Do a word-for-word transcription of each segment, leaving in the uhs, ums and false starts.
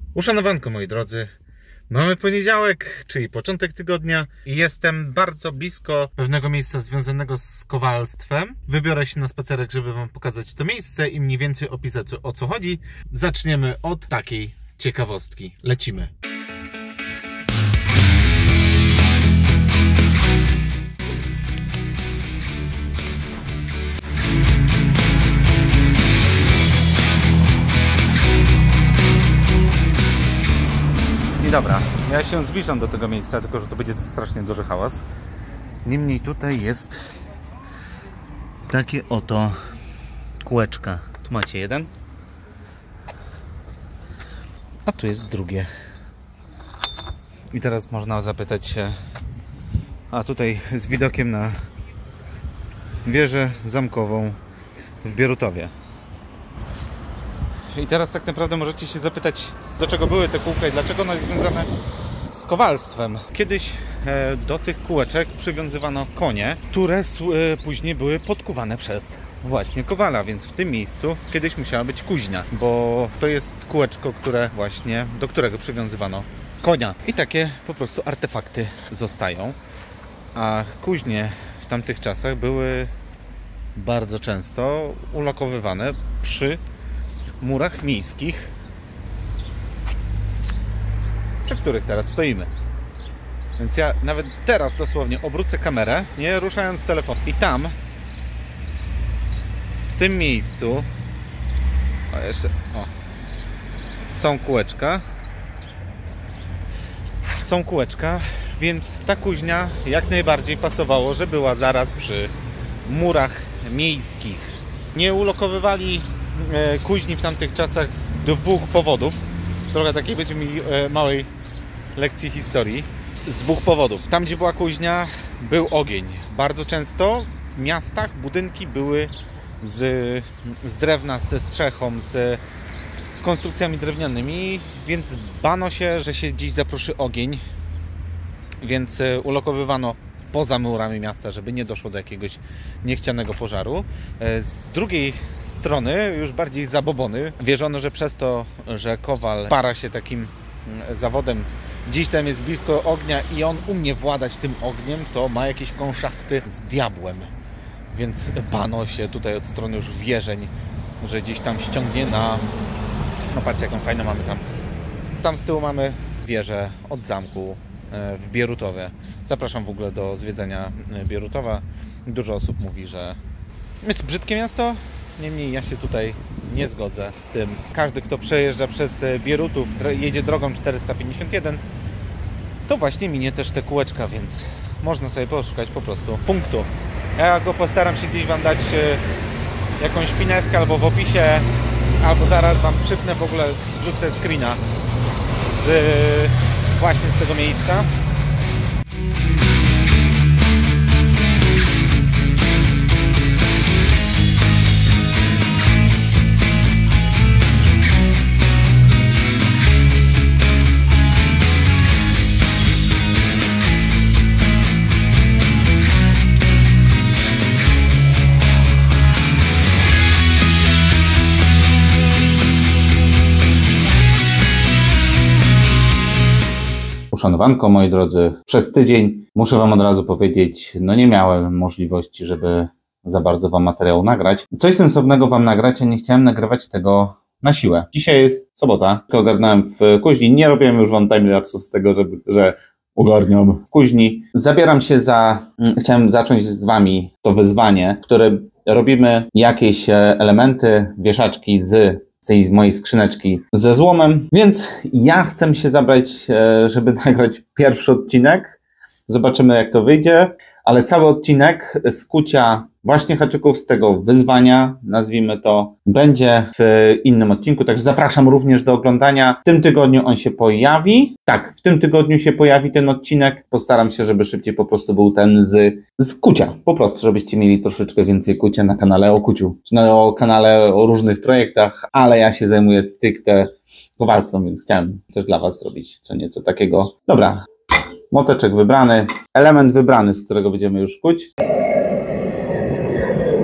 Uszanowanko, moi drodzy, mamy poniedziałek, czyli początek tygodnia i jestem bardzo blisko pewnego miejsca związanego z kowalstwem. Wybiorę się na spacerek, żeby wam pokazać to miejsce i mniej więcej opisać, o co chodzi. Zaczniemy od takiej ciekawostki. Lecimy. I dobra, ja się zbliżam do tego miejsca, tylko że to będzie strasznie duży hałas. Niemniej tutaj jest takie oto kółeczka. Tu macie jeden, a tu jest drugie. I teraz można zapytać się, a tutaj z widokiem na wieżę zamkową w Bierutowie. I teraz tak naprawdę możecie się zapytać, do czego były te kółka i dlaczego one są związane z kowalstwem. Kiedyś e, do tych kółeczek przywiązywano konie, które e, później były podkuwane przez właśnie kowala, więc w tym miejscu kiedyś musiała być kuźnia, bo to jest kółeczko, które właśnie, do którego przywiązywano konia. I takie po prostu artefakty zostają. A kuźnie w tamtych czasach były bardzo często ulokowywane przy murach miejskich, przy których teraz stoimy. Więc ja nawet teraz dosłownie obrócę kamerę, nie ruszając telefonu. I tam, w tym miejscu, o jeszcze, o, są kółeczka. Są kółeczka, więc ta kuźnia jak najbardziej pasowało, że była zaraz przy murach miejskich. Nie ulokowywali kuźni w tamtych czasach z dwóch powodów. Trochę takiej będziemy mieli małej lekcji historii. Z dwóch powodów. Tam, gdzie była kuźnia, był ogień. Bardzo często w miastach budynki były z, z drewna, ze strzechą, z, z konstrukcjami drewnianymi, więc bano się, że się gdzieś zaproszy ogień, więc ulokowywano poza murami miasta, żeby nie doszło do jakiegoś niechcianego pożaru. Z drugiej strony, już bardziej zabobony, wierzono, że przez to, że kowal para się takim zawodem, gdzieś tam jest blisko ognia i on umie władać tym ogniem, to ma jakieś konszachty z diabłem. Więc bano się tutaj od strony już wierzeń, że gdzieś tam ściągnie na... No patrzcie, jaką fajną mamy tam. Tam z tyłu mamy wieżę od zamku w Bierutowie. Zapraszam w ogóle do zwiedzenia Bierutowa. Dużo osób mówi, że jest brzydkie miasto, niemniej ja się tutaj nie zgodzę z tym. Każdy, kto przejeżdża przez Bierutów, jedzie drogą czterysta pięćdziesiąt jeden, to właśnie minie też te kółeczka, więc można sobie poszukać po prostu punktu. Ja go postaram się gdzieś wam dać jakąś pineskę albo w opisie, albo zaraz wam przypnę, w ogóle wrzucę screena z właśnie z tego miejsca. Uszanowanko, moi drodzy, przez tydzień muszę wam od razu powiedzieć, no nie miałem możliwości, żeby za bardzo wam materiału nagrać. Coś sensownego wam nagrać, a nie chciałem nagrywać tego na siłę. Dzisiaj jest sobota, ogarnąłem w kuźni, nie robiłem już wam timelapsów z tego, żeby, że ogarniam w kuźni. Zabieram się za, chciałem zacząć z wami to wyzwanie, w którym robimy jakieś elementy, wieszaczki z z tej mojej skrzyneczki ze złomem, więc ja chcę się zabrać, żeby nagrać pierwszy odcinek. Zobaczymy, jak to wyjdzie, ale cały odcinek z kucia właśnie haczyków z tego wyzwania, nazwijmy to, będzie w innym odcinku, także zapraszam również do oglądania. W tym tygodniu on się pojawi. Tak, w tym tygodniu się pojawi ten odcinek. Postaram się, żeby szybciej po prostu był ten z, z kucia. Po prostu, żebyście mieli troszeczkę więcej kucia na kanale o kuciu. Czy na o kanale o różnych projektach, ale ja się zajmuję stricte kowalstwem, więc chciałem też dla was zrobić co nieco takiego. Dobra, moteczek wybrany, element wybrany, z którego będziemy już kuć.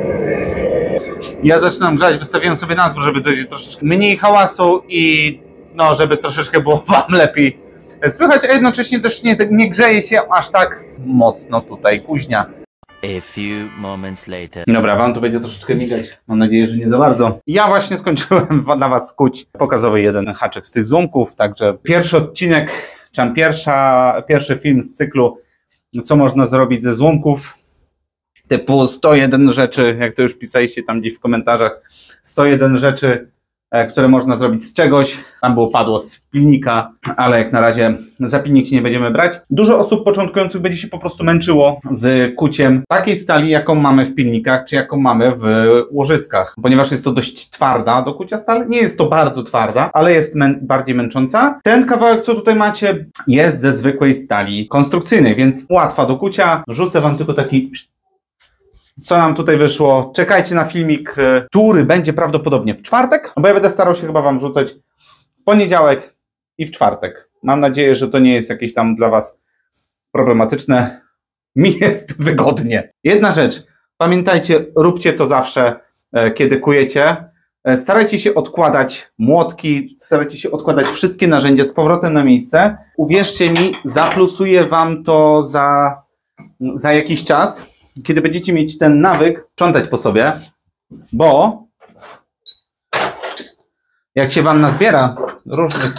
Ja zaczynam grać, wystawiłem sobie nazwę, żeby dojść troszeczkę mniej hałasu i no żeby troszeczkę było wam lepiej słychać, a jednocześnie też nie, nie grzeje się aż tak mocno tutaj kuźnia. A few moments later. Dobra, wam to będzie troszeczkę migać. Mam nadzieję, że nie za bardzo. Ja właśnie skończyłem dla was kuć pokazowy jeden haczyk z tych złomków, także pierwszy odcinek, czy tam pierwsza, pierwszy film z cyklu, co można zrobić ze złomków, typu sto jeden rzeczy, jak to już pisaliście tam gdzieś w komentarzach, sto jeden rzeczy, które można zrobić z czegoś. Tam było padło z pilnika, ale jak na razie za pilnik się nie będziemy brać. Dużo osób początkujących będzie się po prostu męczyło z kuciem takiej stali, jaką mamy w pilnikach, czy jaką mamy w łożyskach. Ponieważ jest to dość twarda do kucia stal. Nie jest to bardzo twarda, ale jest mę bardziej męcząca. Ten kawałek, co tutaj macie, jest ze zwykłej stali konstrukcyjnej, więc łatwa do kucia. Wrzucę wam tylko taki... Co nam tutaj wyszło? Czekajcie na filmik, który będzie prawdopodobnie w czwartek, bo ja będę starał się chyba wam wrzucać w poniedziałek i w czwartek. Mam nadzieję, że to nie jest jakieś tam dla was problematyczne. Mi jest wygodnie. Jedna rzecz, pamiętajcie, róbcie to zawsze, kiedy kujecie. Starajcie się odkładać młotki, starajcie się odkładać wszystkie narzędzia z powrotem na miejsce. Uwierzcie mi, zaplusuje wam to za, za jakiś czas, kiedy będziecie mieć ten nawyk sprzątać po sobie, bo jak się wam nazbiera różnych,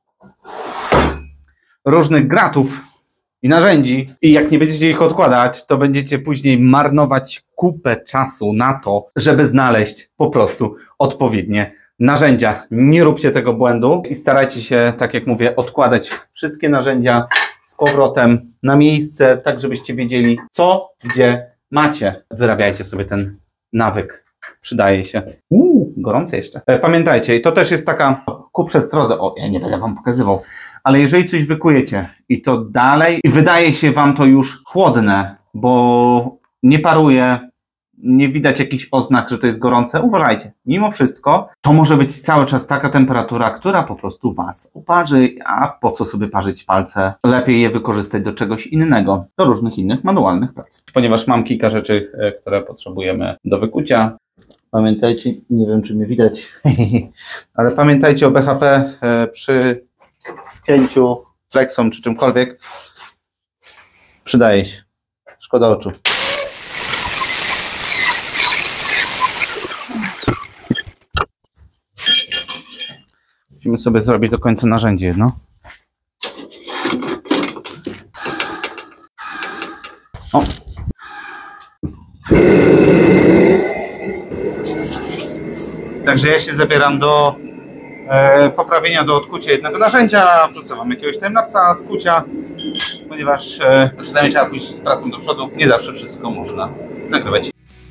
różnych gratów i narzędzi i jak nie będziecie ich odkładać, to będziecie później marnować kupę czasu na to, żeby znaleźć po prostu odpowiednie narzędzia. Nie róbcie tego błędu i starajcie się, tak jak mówię, odkładać wszystkie narzędzia z powrotem na miejsce, tak żebyście wiedzieli, co, gdzie macie. Wyrabiajcie sobie ten nawyk. Przydaje się. Uuu, gorące jeszcze. Pamiętajcie, i to też jest taka ku przestrodze. O, ja nie będę wam pokazywał. Ale jeżeli coś wykujecie i to dalej, i wydaje się wam to już chłodne, bo nie paruje, nie widać jakichś oznak, że to jest gorące, uważajcie. Mimo wszystko, to może być cały czas taka temperatura, która po prostu was uparzy, a po co sobie parzyć palce? Lepiej je wykorzystać do czegoś innego, do różnych innych manualnych prac. Ponieważ mam kilka rzeczy, które potrzebujemy do wykucia. Pamiętajcie, nie wiem czy mnie widać, ale pamiętajcie o B H P przy cięciu flexą czy czymkolwiek. Przydaje się. Szkoda oczu. Musimy sobie zrobić do końca narzędzie jedno. O. Także ja się zabieram do e, poprawienia, do odkucia jednego narzędzia. Wrzucę wam jakiegoś timelapsa z kucia, ponieważ e, czasami trzeba pójść z pracą do przodu. Nie zawsze wszystko można nagrywać.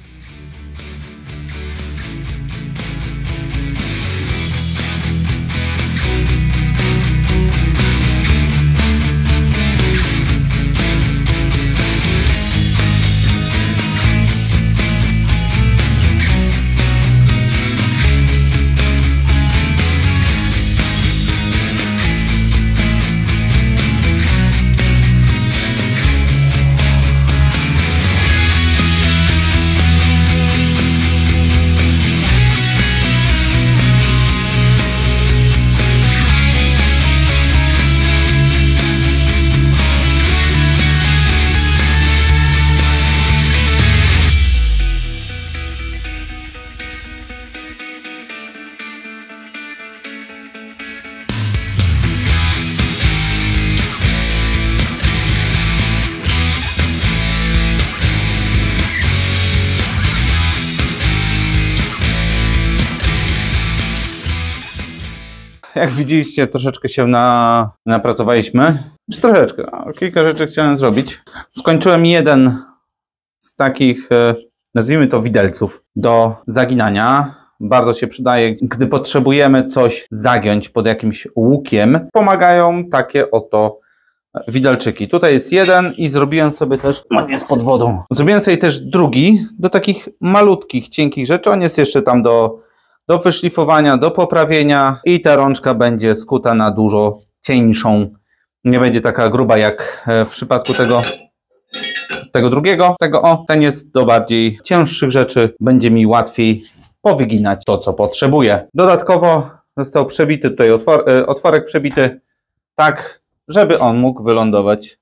Jak widzieliście, troszeczkę się na, napracowaliśmy. Czy troszeczkę? O, kilka rzeczy chciałem zrobić. Skończyłem jeden z takich, nazwijmy to widelców, do zaginania. Bardzo się przydaje, gdy potrzebujemy coś zagiąć pod jakimś łukiem. Pomagają takie oto widelczyki. Tutaj jest jeden i zrobiłem sobie też, on jest pod wodą. Zrobiłem sobie też drugi do takich malutkich, cienkich rzeczy. On jest jeszcze tam do do wyszlifowania, do poprawienia i ta rączka będzie skuta na dużo cieńszą. Nie będzie taka gruba jak w przypadku tego, tego drugiego. Tego o, ten jest do bardziej cięższych rzeczy. Będzie mi łatwiej powyginać to, co potrzebuję. Dodatkowo został przebity tutaj otwor, otworek przebity, tak, żeby on mógł wylądować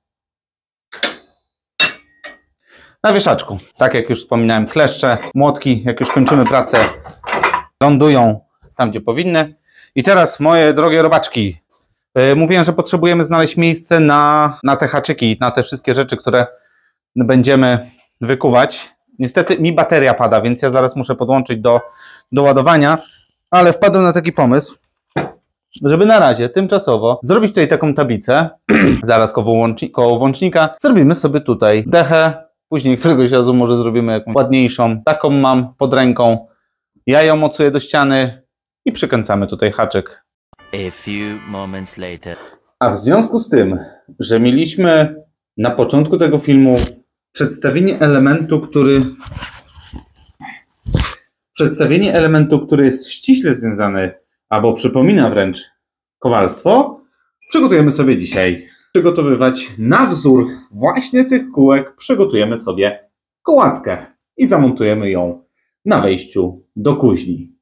na wieszaczku. Tak jak już wspominałem, kleszcze, młotki, jak już kończymy pracę, lądują tam, gdzie powinny. I teraz, moje drogie robaczki, yy, mówiłem, że potrzebujemy znaleźć miejsce na, na te haczyki, na te wszystkie rzeczy, które będziemy wykuwać. Niestety mi bateria pada, więc ja zaraz muszę podłączyć do, do ładowania, ale wpadłem na taki pomysł, żeby na razie tymczasowo zrobić tutaj taką tablicę, zaraz koło, łączni koło włącznika, zrobimy sobie tutaj dechę, później któregoś razu może zrobimy jakąś ładniejszą, taką mam pod ręką, ja ją mocuję do ściany i przykręcamy tutaj haczyk. A few moments later. A w związku z tym, że mieliśmy na początku tego filmu przedstawienie elementu, który przedstawienie elementu, który jest ściśle związany, albo przypomina wręcz kowalstwo, przygotujemy sobie dzisiaj przygotowywać na wzór właśnie tych kółek, przygotujemy sobie kołatkę i zamontujemy ją na wejściu do kuźni.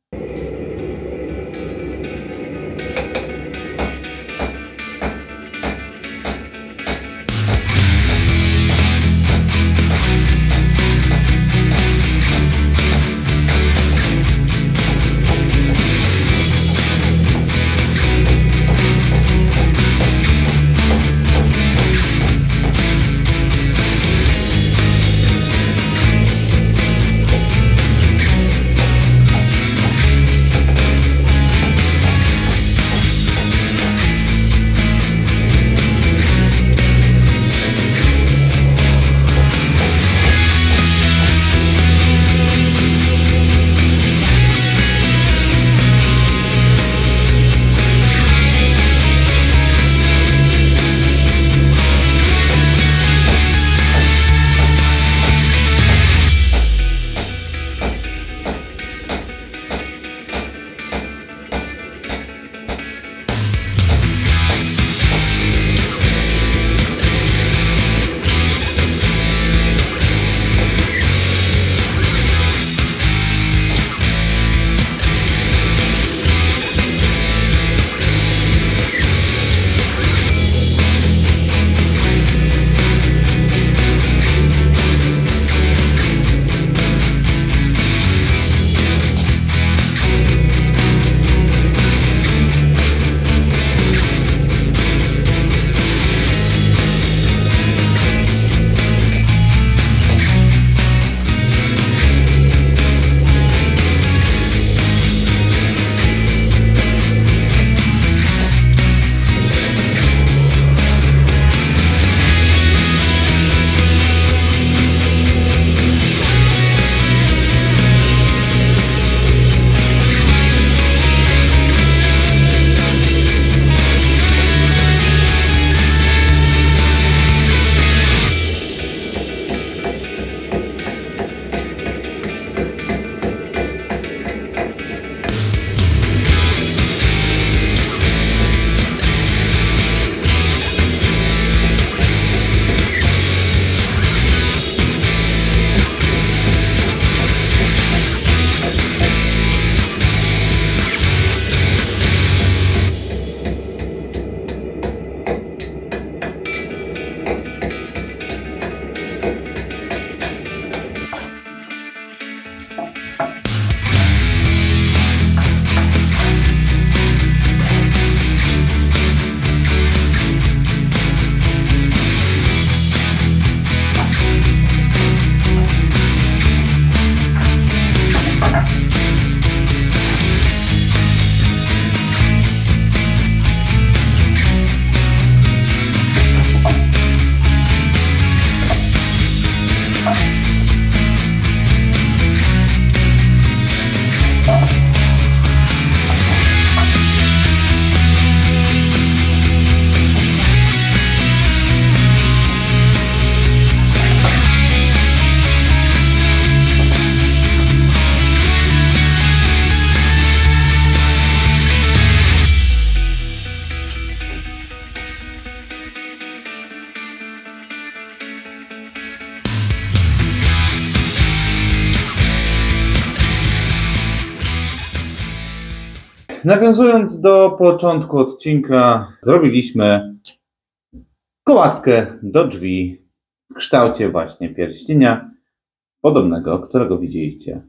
nawiązując do początku odcinka, zrobiliśmy kołatkę do drzwi w kształcie właśnie pierścienia, podobnego, którego widzieliście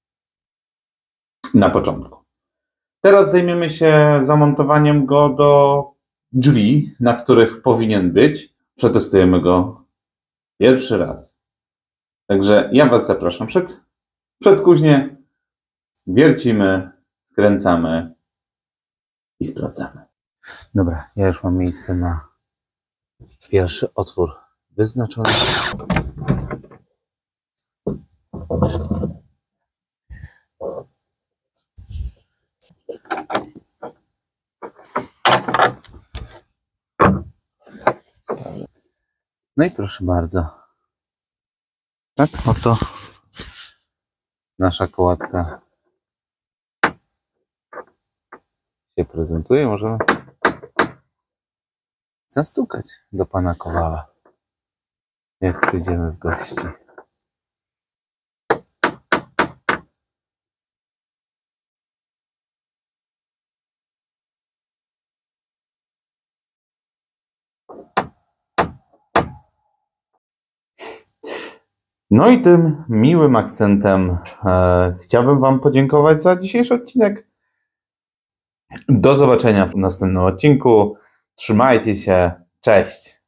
na początku. Teraz zajmiemy się zamontowaniem go do drzwi, na których powinien być. Przetestujemy go pierwszy raz. Także ja Was zapraszam przed, przed kuźnię. Wiercimy, skręcamy i sprawdzamy. Dobra, ja już mam miejsce na pierwszy otwór wyznaczony. No i proszę bardzo. Tak, oto nasza kołatka się prezentuje. Możemy zastukać do pana Kowala, jak przyjdziemy w gości. No i tym miłym akcentem e, chciałbym Wam podziękować za dzisiejszy odcinek. Do zobaczenia w następnym odcinku. Trzymajcie się. Cześć.